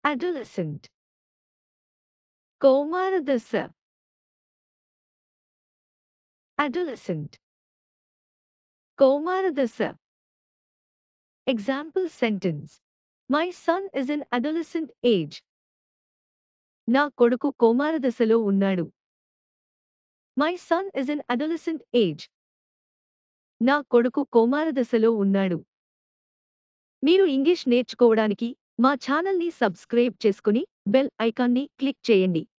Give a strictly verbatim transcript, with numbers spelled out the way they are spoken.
adolescent, కౌమారదశ, adolescent, కౌమారదశ. Example sentence. My son is in adolescent age. నా కొడుకు కౌమారదశలో ఉన్నాడు. My son is in adolescent age. నా కొడుకు కౌమారదశలో ఉన్నాడు. మీరు ఇంగ్లీష్ నేర్చుకోవడానికి మా ఛానల్ని సబ్స్క్రైబ్ చేసుకుని బెల్ ఐకాన్ని క్లిక్ చేయండి.